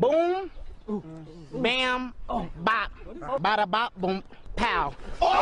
Boom, bam, bop, bada bop, boom, pow.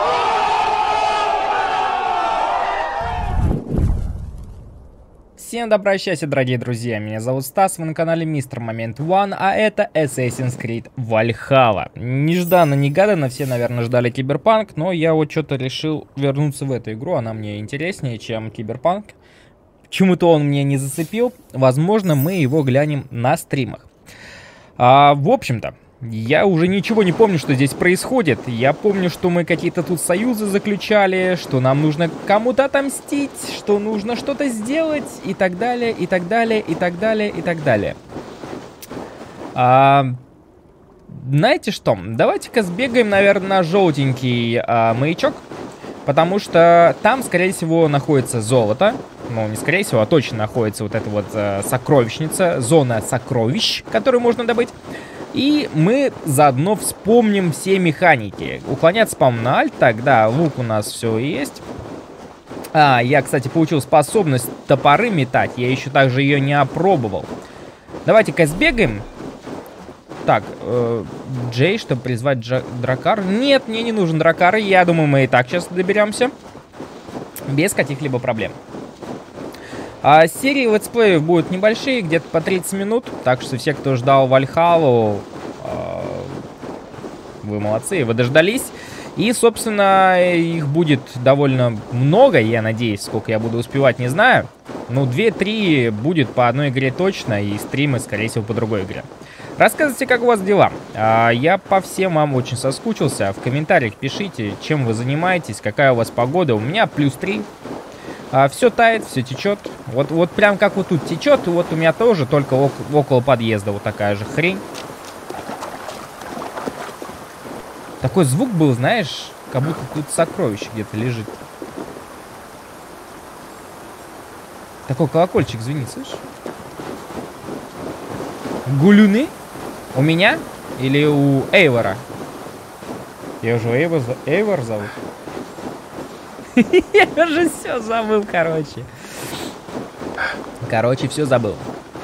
Всем добра и счастья, дорогие друзья, меня зовут Стас, вы на канале Мистер Момент One, а это Assassin's Creed Valhalla. Нежданно-негаданно, все, наверное, ждали Киберпанк, но я вот что-то решил вернуться в эту игру, она мне интереснее, чем Киберпанк. Почему-то он мне не зацепил, возможно, мы его глянем на стримах. В общем-то, я уже ничего не помню, что здесь происходит. Я помню, что мы какие-то тут союзы заключали, что нам нужно кому-то отомстить, что нужно что-то сделать и так далее, и так далее, и так далее, и так далее. Знаете что? Давайте-ка сбегаем, наверное, на желтенький маячок, потому что там, скорее всего, находится золото. Ну, не скорее всего, а точно находится вот эта вот сокровищница, зона сокровищ, которую можно добыть. И мы заодно вспомним все механики. Уклоняться, по-моему, на альт. Так, да, лук у нас все есть. Я, кстати, получил способность топоры метать. Я еще также ее не опробовал. Давайте-ка сбегаем. Так, Джей, чтобы призвать дракар. Нет, мне не нужен дракар. Я думаю, мы и так сейчас доберемся. Без каких-либо проблем. Серии летсплеев будут небольшие, где-то по 30 минут. Так что все, кто ждал Вальхаллу, вы молодцы, вы дождались. И, собственно, их будет довольно много, я надеюсь. Сколько я буду успевать, не знаю. Ну, 2-3 будет по одной игре точно, и стримы, скорее всего, по другой игре. Рассказывайте, как у вас дела. Я по всем вам очень соскучился. В комментариях пишите, чем вы занимаетесь, какая у вас погода. У меня +3. Все тает, все течет. Вот прям как вот тут течет, вот у меня тоже, только около подъезда вот такая же хрень. Такой звук был, знаешь, как будто тут сокровище где-то лежит. Такой колокольчик звенит, слышишь? Гулюны? У меня? Или у Эйвора? Я уже Эйвор зовут. Я уже все забыл, короче. Все забыл.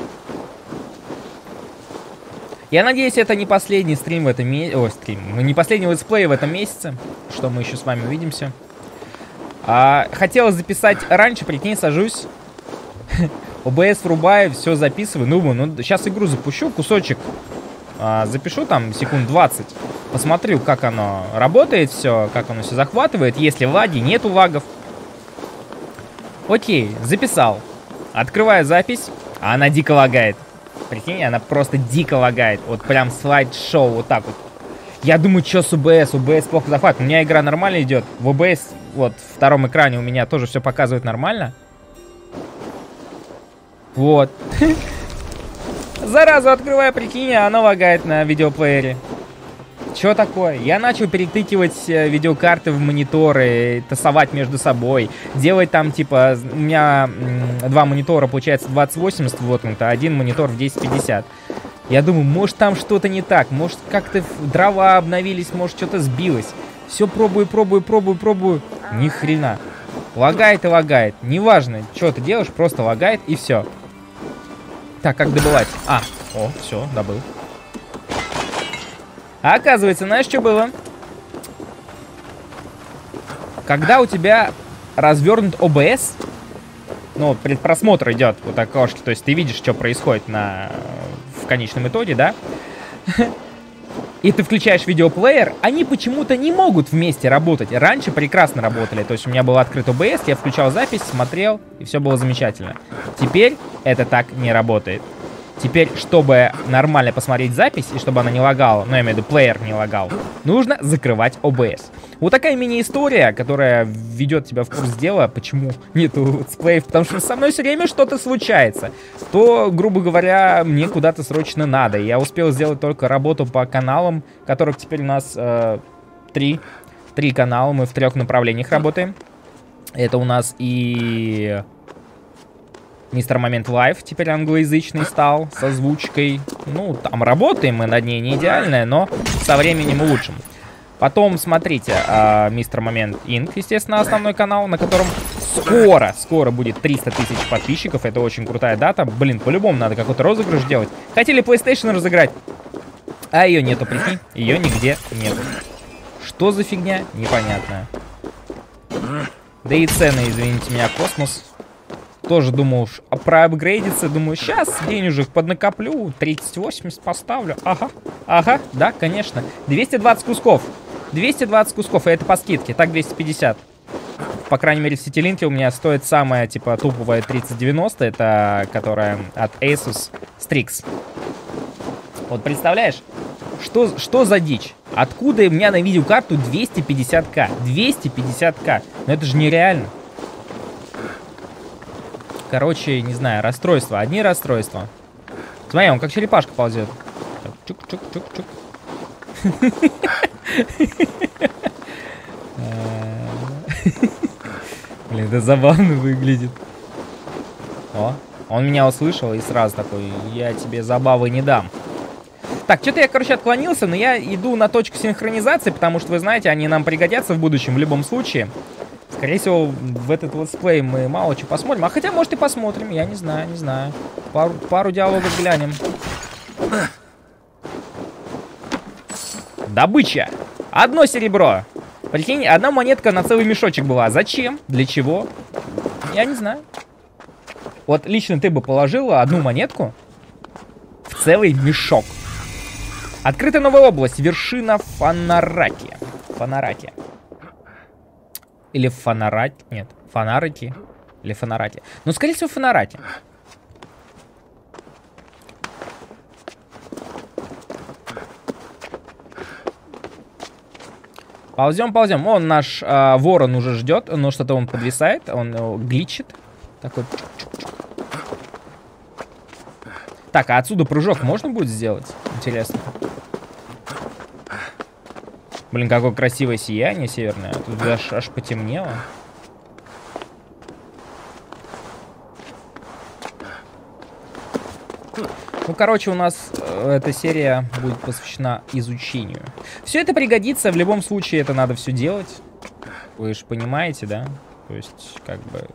Я надеюсь, это не последний стрим в этом месяце. Ой, стрим. Не последний летсплей в этом месяце. Что мы еще с вами увидимся. Хотелось записать раньше, прикинь, сажусь. ОБС врубаю, все записываю. Ну, сейчас игру запущу, кусочек запишу там секунд 20. Посмотрю, как оно работает все, как оно все захватывает. Если лаги, нету лагов. Окей, записал. Открываю запись, а она дико лагает. Прикинь, она просто дико лагает. Вот прям слайд-шоу, вот так вот. Я думаю, что с ОБС? ОБС плохо захватывает. У меня игра нормально идет. В ОБС, вот, в втором экране у меня тоже все показывает нормально. Вот. Заразу открываю, прикинь, а она лагает на видеоплеере. Что такое? Я начал перетыкивать видеокарты в мониторы, тасовать между собой, делать там, типа, у меня два монитора, получается, 2080 воткнуто, а один монитор в 1050. Я думаю, может там что-то не так, может как-то дрова обновились, может что-то сбилось. Все пробую. Ни хрена. Лагает и лагает. Неважно, что ты делаешь, просто лагает и все. Так, как добывать? Все, добыл. А оказывается, знаешь, что было? Когда у тебя развернут ОБС, ну, предпросмотр идет вот окошки, то есть ты видишь, что происходит в конечном итоге, да? И ты включаешь видеоплеер, они почему-то не могут вместе работать. Раньше прекрасно работали, то есть у меня был открыт ОБС, я включал запись, смотрел, и все было замечательно. Теперь это так не работает. Теперь, чтобы нормально посмотреть запись, и чтобы она не лагала, ну, я имею в виду, плеер не лагал, нужно закрывать ОБС. Вот такая мини-история, которая ведет тебя в курс дела, почему нету летсплеев, потому что со мной все время что-то случается. То, грубо говоря, мне куда-то срочно надо. Я успел сделать только работу по каналам, которых теперь у нас 3 канала, мы в 3 направлениях работаем. Это у нас и... Мистер Момент Лайв теперь англоязычный стал, с озвучкой. Ну, там работаем мы над ней, не идеальная, но со временем улучшим. Потом, смотрите, Мистер Момент Инк, естественно, основной канал, на котором Скоро будет 300 тысяч подписчиков. Это очень крутая дата. Блин, по-любому надо какой-то розыгрыш делать. Хотели PlayStation разыграть, а ее нету, прикинь. Ее нигде нету. Что за фигня? Непонятно. Да и цены, извините меня, космос. Тоже думал проапгрейдиться. Думаю, сейчас денежек поднакоплю. 30-80 поставлю. Ага, да, конечно. 220 кусков. 220 кусков, и это по скидке. Так, 250. По крайней мере, в Ситилинке у меня стоит самая, типа, туповая 3090. Это которая от Asus Strix. Вот представляешь, что за дичь? Откуда у меня на видеокарту 250к? 250к. Ну это же нереально. Короче, не знаю, расстройства. Одни расстройства. Смотри, он как черепашка ползет. Чук-чук-чук-чук. Блин, это забавно выглядит. О, он меня услышал и сразу такой: я тебе забавы не дам. Так, что-то я, короче, отклонился, но я иду на точку синхронизации, потому что, вы знаете, они нам пригодятся в будущем в любом случае. Скорее всего, в этот летсплей мы мало чего посмотрим. А хотя, может, и посмотрим, я не знаю, не знаю. Пару диалогов глянем. Добыча. 1 серебро. Прикинь, 1 монетка на целый мешочек была. Зачем? Для чего? Я не знаю. Вот лично ты бы положила 1 монетку в целый мешок. Открыта новая область. Вершина Фанараки. Фанараки. Или Фанарати. Нет, Фанарати. Или Фанарати. Ну, скорее всего, Фанарати. Ползем, ползем. Вон наш ворон уже ждет. Но что-то он подвисает. Он гличит. Такой. Чук-чук-чук. Так, а отсюда прыжок можно будет сделать? Интересно. Блин, какое красивое сияние северное. Тут аж потемнело. Ну, короче, у нас эта серия будет посвящена изучению. Все это пригодится, в любом случае это надо все делать. Вы же понимаете, да? То есть, как бы...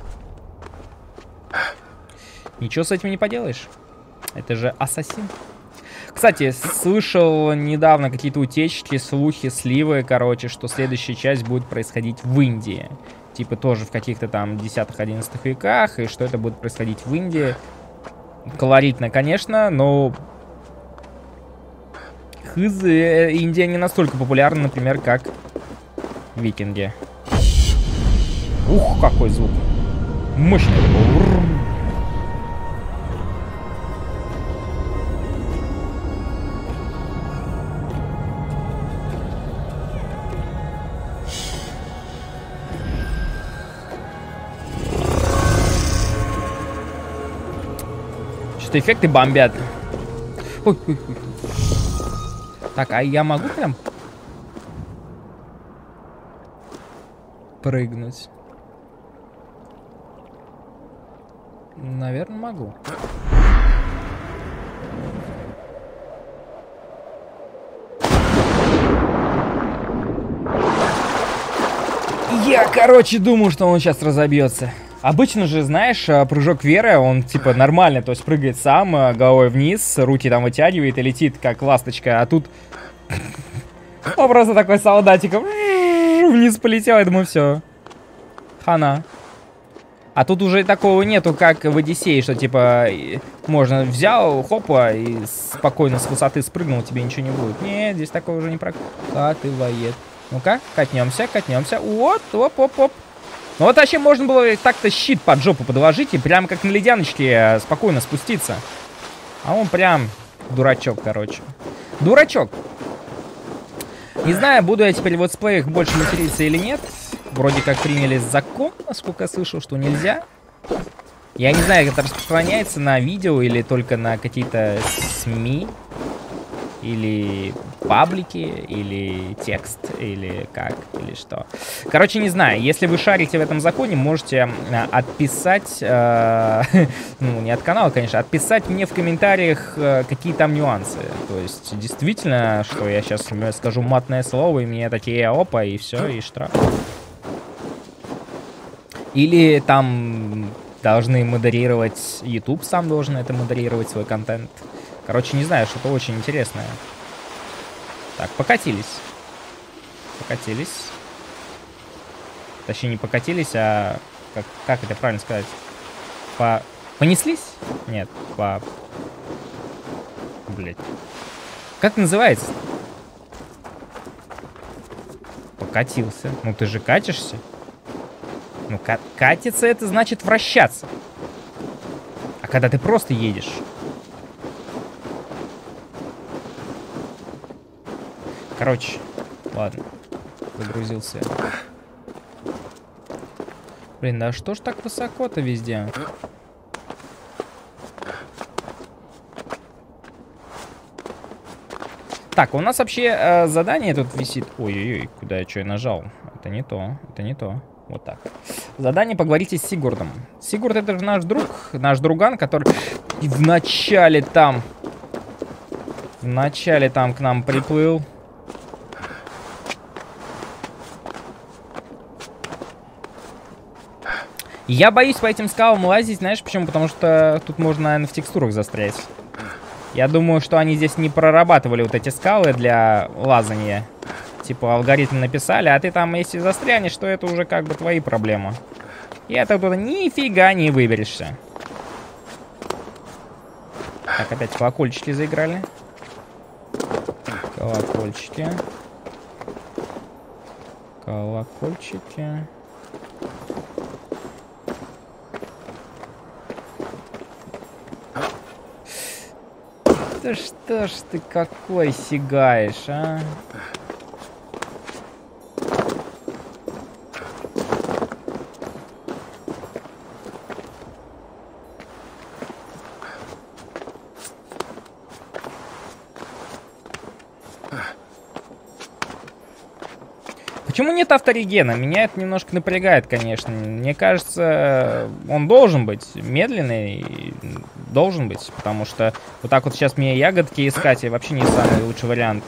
Ничего с этим не поделаешь. Это же ассасин. Кстати, слышал недавно какие-то утечки, слухи, сливы, короче, что следующая часть будет происходить в Индии. Типа тоже в каких-то там 10-11 веках, и что это будет происходить в Индии. Колоритно, конечно, но... Хз, Индия не настолько популярна, например, как Викинги. Ух, какой звук. Мощный. Что эффекты бомбят. Ой, ой, ой. Так, а я могу прям прыгнуть? Наверное, могу. Я, короче, думаю, что он сейчас разобьется. Обычно же, знаешь, прыжок веры, он типа нормально, то есть прыгает сам, головой вниз, руки там вытягивает и летит, как ласточка, а тут он просто такой солдатиком вниз полетел, я думаю, все, хана. А тут уже такого нету, как в Одиссее, что типа можно взял, хопа, и спокойно с высоты спрыгнул, тебе ничего не будет. Нет, здесь такого уже не прокатывает. Ну-ка, катнемся, катнемся, вот, оп-оп-оп. Ну вот вообще можно было так-то щит под жопу подложить и прям как на ледяночке спокойно спуститься. А он прям дурачок, короче. Дурачок. Не знаю, буду я теперь в летсплеях больше материться или нет. Вроде как приняли закон, насколько я слышал, что нельзя. Я не знаю, как это распространяется на видео или только на какие-то СМИ. Или паблики, или текст, или как, или что. Короче, не знаю. Если вы шарите в этом законе, можете отписать, ну, не от канала, конечно, отписать мне в комментариях, какие там нюансы. То есть, действительно, что я сейчас скажу матное слово, и мне такие опа, и все, и штраф. Или там должны модерировать, YouTube сам должен это модерировать, свой контент. Короче, не знаю, что-то очень интересное. Так, покатились. Покатились. Точнее, не покатились, а... Как это правильно сказать? Понеслись? Нет, Блять. Как называется? Покатился. Ну ты же катишься. Ну, катиться это значит вращаться. А когда ты просто едешь? Короче, ладно. Загрузился. Блин, да что ж так высоко-то везде? Так, у нас вообще задание тут висит. Ой-ой-ой, куда я что нажал? Это не то, это не то. Вот так. Задание поговорите с Сигурдом. Сигурд это же наш друг, наш друган, который в начале там к нам приплыл. Я боюсь по этим скалам лазить, знаешь почему? Потому что тут можно, наверное, в текстурах застрять. Я думаю, что они здесь не прорабатывали вот эти скалы для лазания. Типа алгоритм написали, а ты там, если застрянешь, то это уже как бы твои проблемы. И это туда нифига не выберешься. Так, опять колокольчики заиграли. Колокольчики. Колокольчики. Да что ж ты какой сигаешь, а? Почему нет авторегена? Меня это немножко напрягает, конечно. Мне кажется, он должен быть медленный. Должен быть, потому что вот так вот сейчас мне ягодки искать и вообще не самый лучший вариант.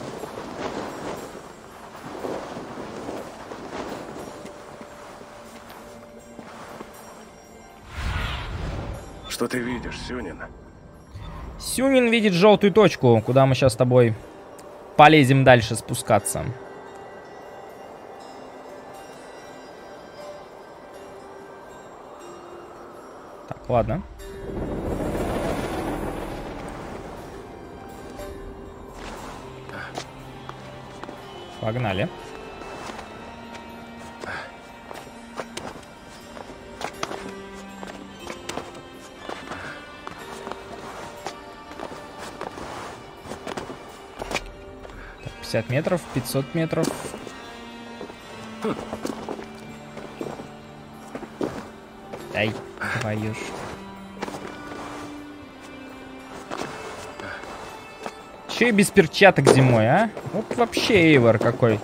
Что ты видишь, Сюнин? Сюнин видит желтую точку, куда мы сейчас с тобой полезем дальше спускаться. Так, ладно. Погнали. Так, 50 метров, 500 метров. Ай, твою ж. Че и без перчаток зимой, а? Вот вообще Эйвор какой.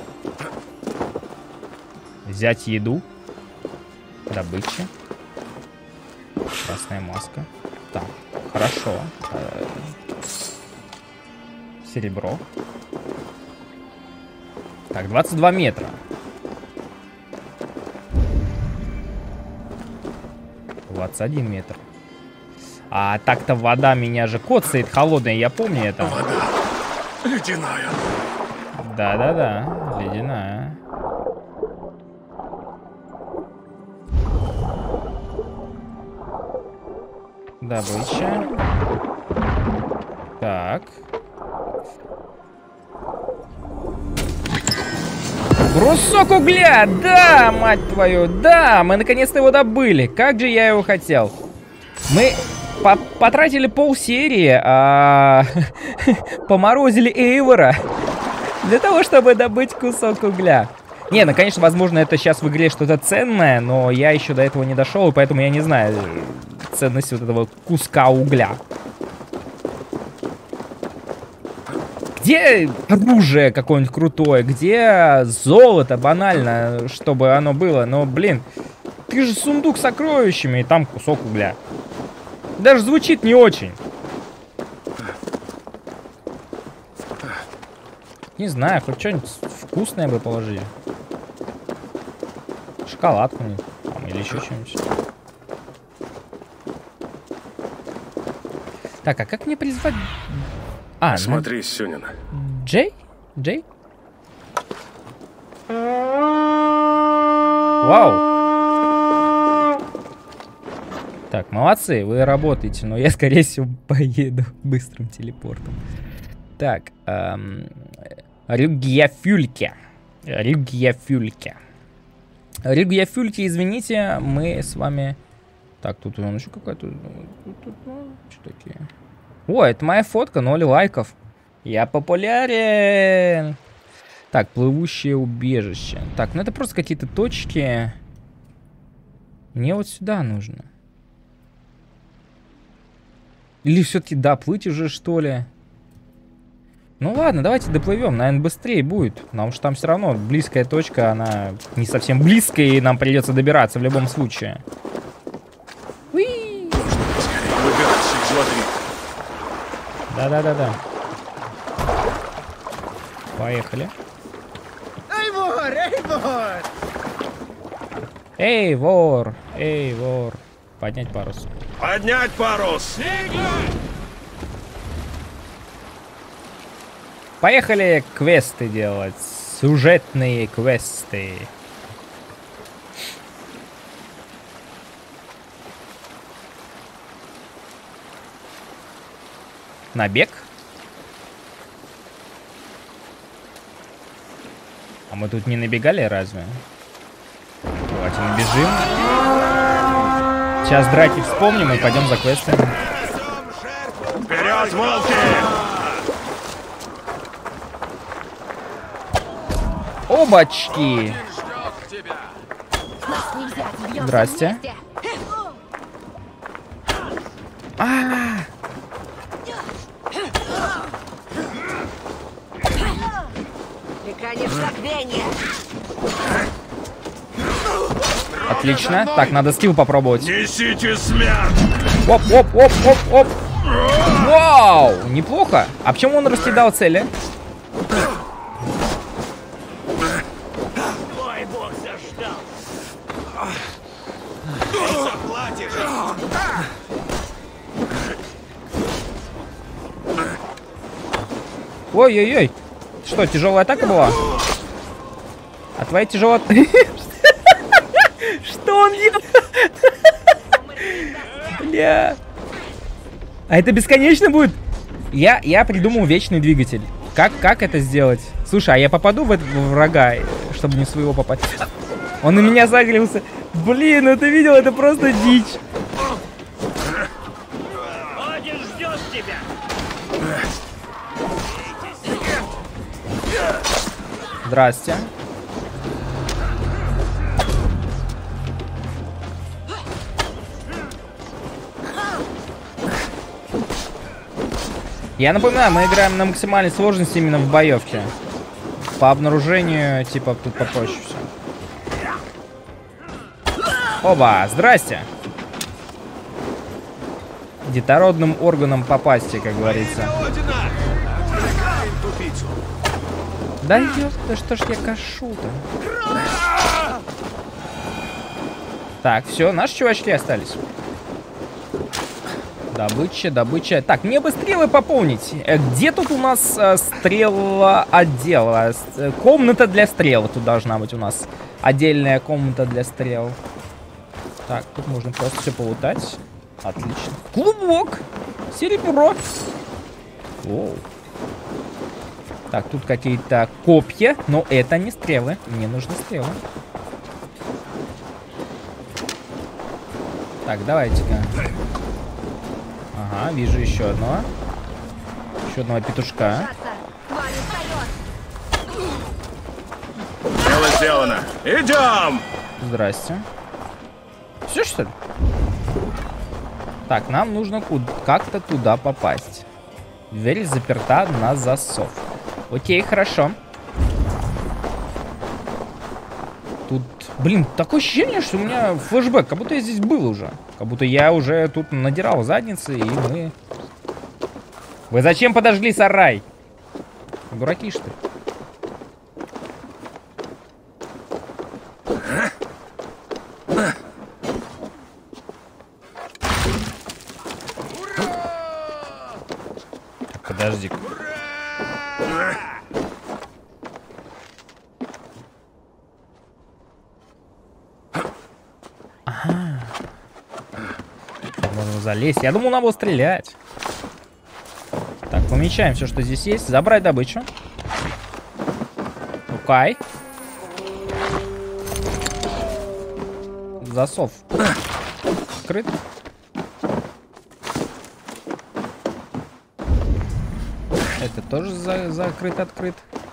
Взять еду. Добыча. Красная маска. Так, хорошо. Серебро. Так, 22 метра. Один метр. А так-то вода меня же коцает холодная, я помню это. Вода ледяная. Да-да-да, ледяная. Добыча. Так. Брусок угля! Да, мать твою! Да, мы наконец-то его добыли. Как же я его хотел. Мы потратили полсерии, поморозили Эйвора для того, чтобы добыть кусок угля. Не, ну, конечно, возможно, это сейчас в игре что-то ценное, но я еще до этого не дошел, и поэтому я не знаю ценность вот этого куска угля. Где оружие какое-нибудь крутое? Где золото банально, чтобы оно было? Но, блин, ты же сундук с сокровищами, и там кусок угля. Даже звучит не очень. Не знаю, хоть что-нибудь вкусное бы положили. Шоколадку, Или еще что-нибудь. Так, а как мне призвать... А, Смотри, Сюнин. Джей? Джей? Вау! Так, молодцы, вы работаете, но я, скорее всего, поеду быстрым телепортом. Так, Рюгьяфюльке. Рюгьяфюльке, извините, мы с вами... Так, тут он еще какая-то... Что такие? О, это моя фотка, 0 лайков. Я популярен. Так, плывущее убежище. Так, ну это просто какие-то точки. Мне вот сюда нужно. Или все-таки доплыть уже, что ли? Ну ладно, давайте доплывем. Наверное, быстрее будет. Потому что там все равно близкая точка, она не совсем близкая, и нам придется добираться в любом случае. Уи! Выбирайся из воды. Да-да-да-да. Поехали. Эй, вор! Эй, вор! Эй, вор! Эй, вор! Поднять парус. Поднять парус! Поехали квесты делать. Сюжетные квесты. Набег. А мы тут не набегали разве? Давайте набежим. Сейчас драки вспомним и пойдем за квестами. Вперед, волки! Обачки! Здрасте. Отлично. Так, надо скилл попробовать. Несите смерть! Оп, оп, оп, оп, оп. Вау, неплохо. А почему он раскидал цели? Ой, бог заждал! Заплатишь! Ой-ой-ой. Что, тяжелая атака была? А твоя тяжелая... Что он делает? Бля. А это бесконечно будет? Я придумал вечный двигатель. Как это сделать? Слушай, а я попаду в этого врага, чтобы не своего попасть? Он на меня загрелся. Блин, ну ты видел, это просто дичь. Один ждет тебя! Здрасте. Я напоминаю, мы играем на максимальной сложности именно в боевке. По обнаружению, типа, тут попроще все. Оба, здрасте. Детородным органом попасти, как говорится. Да ёпта, что ж я кашу-то? Так, все, наши чувачки остались. Добыча, добыча. Так, мне бы стрелы пополнить. Где тут у нас стрела отдела? Комната для стрел. Тут должна быть у нас отдельная комната для стрел. Так, тут можно просто все полутать. Отлично. Клубок. Серебро. Воу. Так, тут какие-то копья, но это не стрелы. Мне нужны стрелы. Так, давайте-ка. Ага, вижу еще одного. Еще одного петушка. Дело сделано. Идем! Здрасте. Все, что ли? Так, нам нужно как-то туда попасть. Дверь заперта на засов. Окей, хорошо. Тут, блин, такое ощущение, что у меня флешбэк, как будто я здесь был уже. Как будто я уже тут надирал задницы, и мы... Вы зачем подожгли сарай? Дураки, что ли? Подожди. Ага. Можно залезть. Я думал, надо было стрелять. Так, помечаем все, что здесь есть. Забрать добычу. Окей. Засов открыт. Это тоже закрыт-открыт.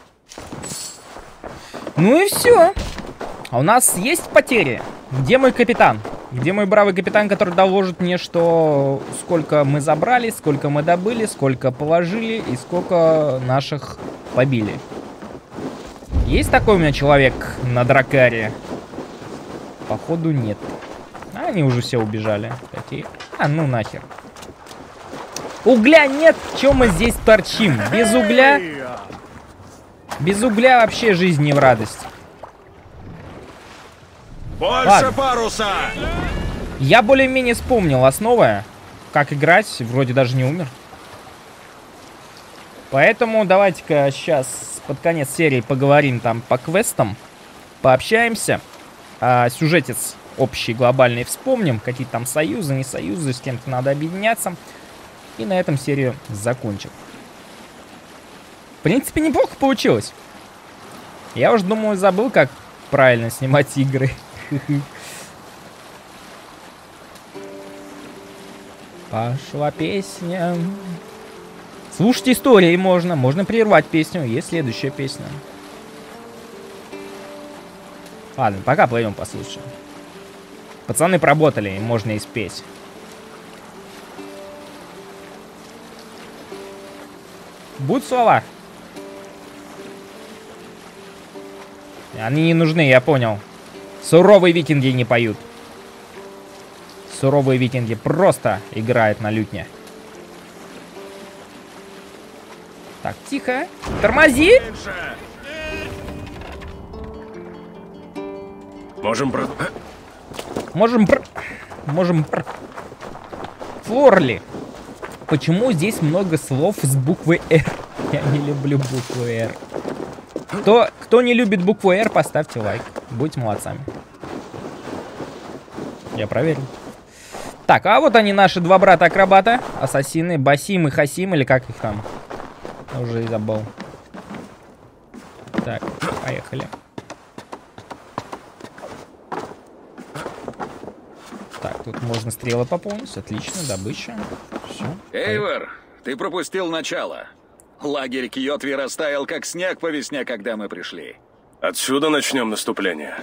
Ну и все. А у нас есть потери. Где мой капитан? Где мой бравый капитан, который доложит мне, что сколько мы забрали, сколько мы добыли, сколько положили и сколько наших побили? Есть такой у меня человек на Дракаре? Походу нет. А они уже все убежали. Какие? А, ну нахер. Угля нет, чем мы здесь торчим? Без угля? Без угля вообще жизнь не в радость. Больше Ладно. паруса! Я более-менее вспомнил основы, как играть, вроде даже не умер. Поэтому давайте-ка сейчас под конец серии поговорим там по квестам, пообщаемся, сюжетец общий, глобальный вспомним, какие там союзы, не союзы, с кем-то надо объединяться. И на этом серию закончим. В принципе, неплохо получилось. Я уже, думаю, забыл, как правильно снимать игры. Пошла песня. Слушать истории можно. Можно прервать песню. Есть следующая песня. Ладно, пока пойдем послушаем. Пацаны поработали, им можно и спеть. Будут слова? Они не нужны, я понял. Суровые викинги не поют. Суровые викинги просто играют на лютне. Так, тихо. Тормози! Можем Можем Флорли. Почему здесь много слов с буквой «Р»? Я не люблю букву «Р». Кто не любит букву «Р», поставьте лайк. Будьте молодцами. Я проверю. Так, а вот они, наши два брата-акробата. Ассасины. Басим и Хасим, или как их там? Уже и забыл. Так, поехали. Так, тут можно стрелы пополнить. Отлично, добыча. Все. Эйвор, ты пропустил начало. Лагерь Кьотви растаял, как снег по весне, когда мы пришли. Отсюда начнем наступление.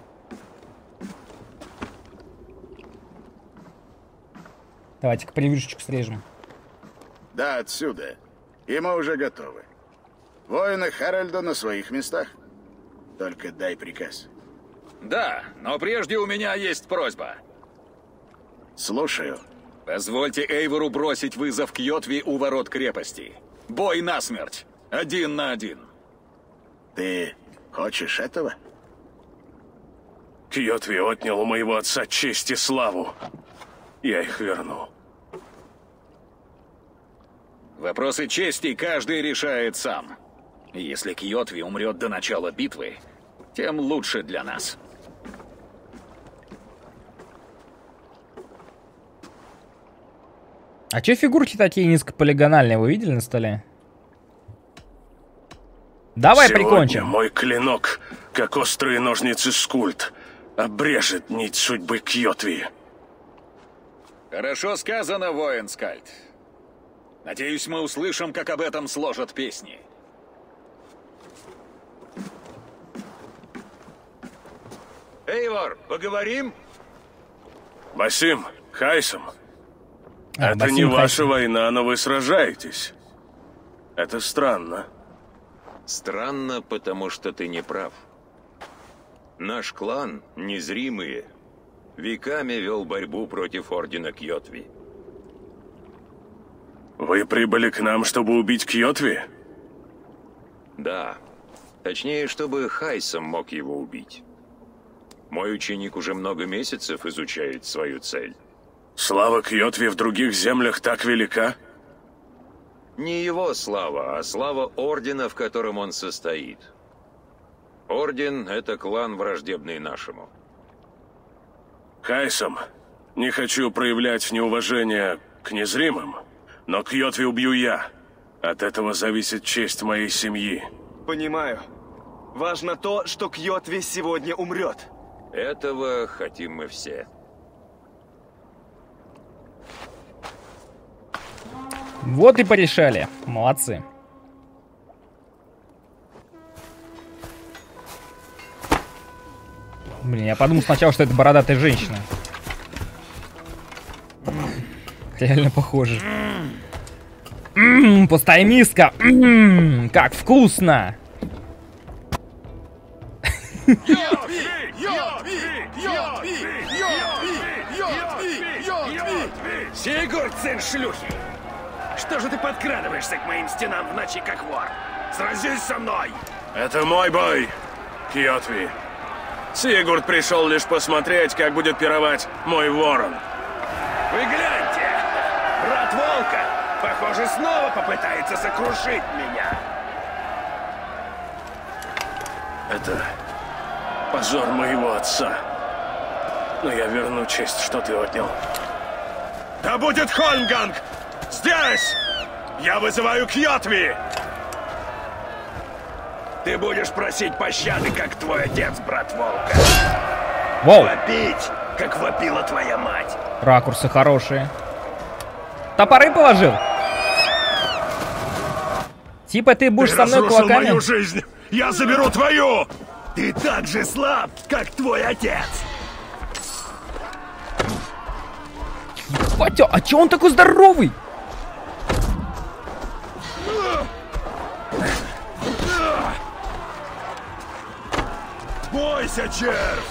Давайте-ка превьюшечку срежем. Да, отсюда. И мы уже готовы. Воины Харальда на своих местах. Только дай приказ. Да, но прежде у меня есть просьба. Слушаю. Позвольте Эйвору бросить вызов Кьотви у ворот крепости. Бой насмерть. 1 на 1. Ты хочешь этого? Кьотви отнял у моего отца честь и славу. Я их верну. Вопросы чести каждый решает сам. Если Кьотви умрет до начала битвы, тем лучше для нас. А чё фигурки такие низкополигональные, вы видели на столе? Давай Сегодня прикончим. мой клинок, как острые ножницы скульт, обрежет нить судьбы Кьотви. Хорошо сказано, воин Скальд. Надеюсь, мы услышим, как об этом сложат песни. Эйвор, поговорим? Басим, Хайсом, А, это Басим, не ваша Хайсом. война, но вы сражаетесь. Это странно. Странно, потому что ты не прав. Наш клан, незримые, веками вел борьбу против Ордена Кьотви. Вы прибыли к нам, чтобы убить Кьотви? Да. Точнее, чтобы Хайсом мог его убить. Мой ученик уже много месяцев изучает свою цель. Слава Кьотви в других землях так велика? Не его слава, а слава Ордена, в котором он состоит. Орден — это клан, враждебный нашему. Хайсом, не хочу проявлять неуважение к незримым, но Кьотви убью я. От этого зависит честь моей семьи. Понимаю. Важно то, что Кьотви сегодня умрет. Этого хотим мы все. Вот и порешали. Молодцы. Блин, я подумал сначала, что это бородатая женщина. Реально похоже. Пустая миска. Как вкусно. Сигурд, сын шлюхи! Что же ты подкрадываешься к моим стенам в ночи, как вор? Сразись со мной! Это мой бой, Кьотви. Сигурд пришел лишь посмотреть, как будет пировать мой ворон. Вы гляньте! Брат Волка, похоже, снова попытается сокрушить меня. Это позор моего отца. Но я верну честь, что ты отнял. Да будет Хольмганг! Здесь! Я вызываю Кьотви! Ты будешь просить пощады, как твой отец, брат Волка. Воу. Вопить, как вопила твоя мать. Ракурсы хорошие. Топоры положил? Типа ты будешь со мной разрушил кулаками? мою жизнь! Я заберу твою! Ты так же слаб, как твой отец. Батя, а чё он такой здоровый? Бойся, червь!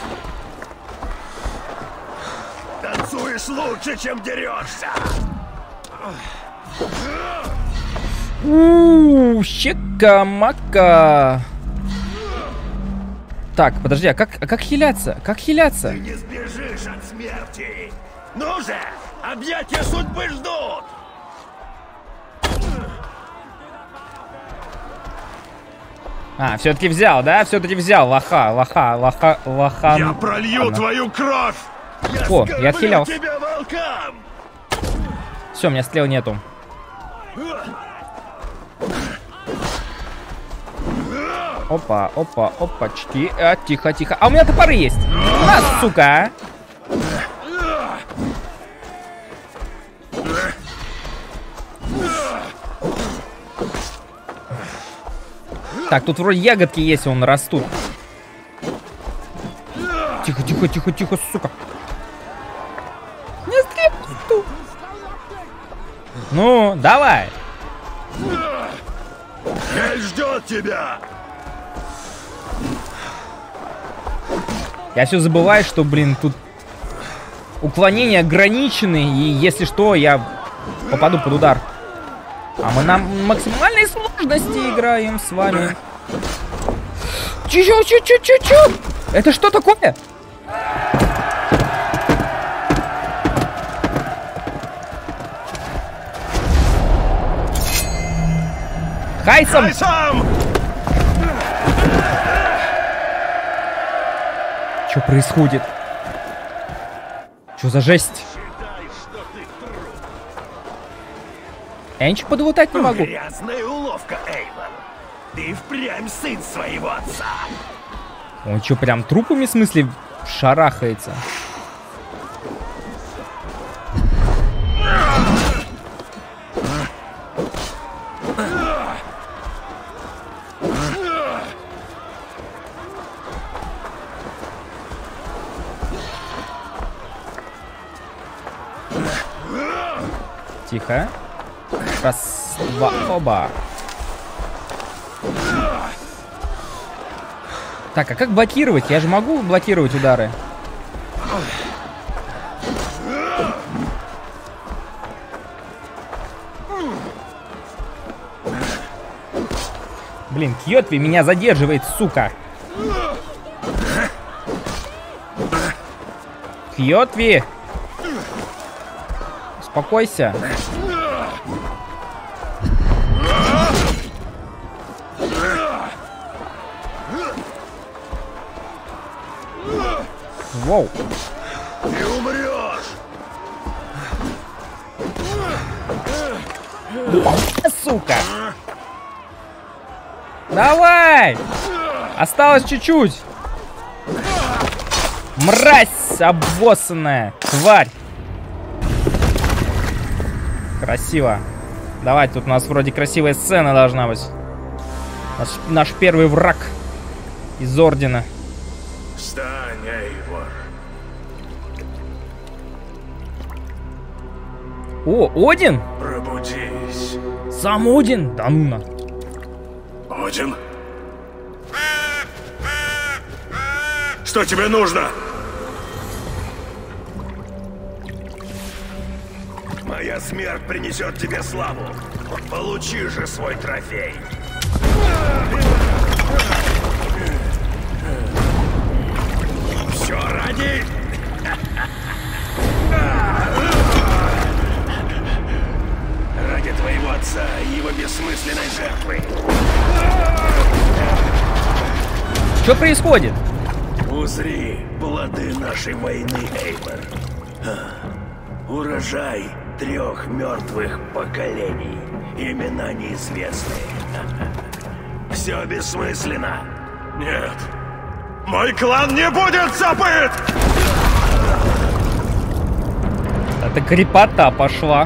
Танцуешь лучше, чем дерешься! Щека-мака. Так, подожди, а как хиляться? Как хиляться? Ты не сбежишь от смерти! Ну же! Объятия судьбы ждут! А, все-таки взял, да? Все-таки взял. Лоха. Я пролью твою кровь! О, я отхилялся. Тебя волкам! Все, у меня стрел нету. Опа, опачки. Тихо. А у меня топоры есть. На, сука. Так, тут вроде ягодки есть, вон растут. Тихо, сука. Не стрелу. Ну, давай. Хель ждет тебя! Я все забываю, что, блин, тут уклонения ограничены, и если что, я попаду под удар. А мы на максимальной сложности играем с вами. Чё? Это что такое? Хайсом! Что происходит? Что за жесть? Я ничего подлутать не могу. Грязная уловка, Эйвен. Ты впрямь сын своего отца. Он что, прям трупами, в смысле, шарахается? Тихо. Раз, два, оба. Так, а как блокировать? Я же могу блокировать удары. Блин, Кьотви меня задерживает, сука. Кьотви! Успокойся. Воу. Ты умрешь! Сука! Давай! Осталось чуть-чуть. Мразь обоссанная. Тварь. Красиво. Давай, тут у нас вроде красивая сцена должна быть. Наш первый враг из Ордена. Встань, Эйвор. О, Один? Пробудись. Сам Один? Да ну на. Один? Что тебе нужно? Моя смерть принесет тебе славу. Получи же свой трофей. Все ради... Ради твоего отца и его бессмысленной жертвы. Что происходит? Узри плоды нашей войны, Эйвор. Урожай 3 мертвых поколений. Имена неизвестны. Все бессмысленно. Нет. Мой клан не будет забыт! Это крепота пошла.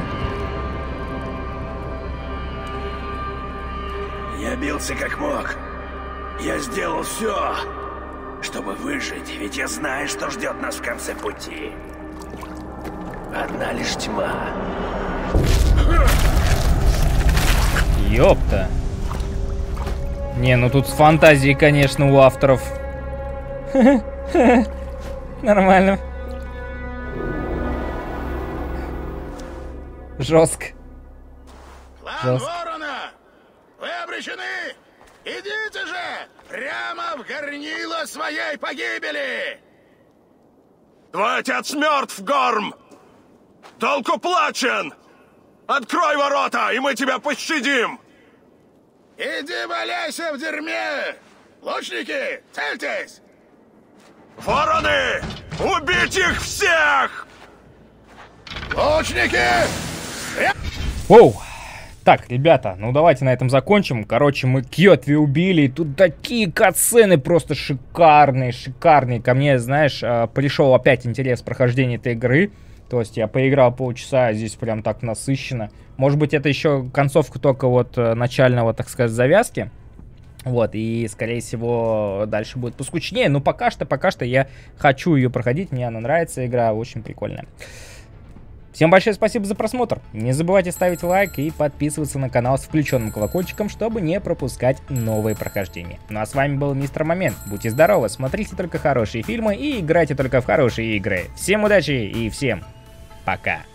Я бился как мог. Я сделал все, чтобы выжить, ведь я знаю, что ждет нас в конце пути. Одна лишь тьма. Ёпта. Не, ну тут с фантазией, конечно, у авторов. Нормально. Жестко. Клан Ворона! Вы обречены! Идите же! Прямо в горнило своей погибели! Твой отец мертв, Горм! Долг уплачен! Открой ворота, и мы тебя пощадим! Иди валяйся в дерьме! Лучники, цельтесь! Вороны! Убить их всех! Лучники! Воу. Так, ребята, ну давайте на этом закончим. Короче, мы Кьотви убили, и тут такие катсцены просто шикарные, шикарные. Ко мне, знаешь, пришел опять интерес прохождения этой игры. То есть я поиграл полчаса, а здесь прям так насыщенно. Может быть, это еще концовка только вот начального, так сказать, завязки. Вот, и, скорее всего, дальше будет поскучнее. Но пока что я хочу ее проходить. Мне она нравится, игра очень прикольная. Всем большое спасибо за просмотр. Не забывайте ставить лайк и подписываться на канал с включенным колокольчиком, чтобы не пропускать новые прохождения. Ну а с вами был Мистер Момент. Будьте здоровы, смотрите только хорошие фильмы и играйте только в хорошие игры. Всем удачи и всем пока.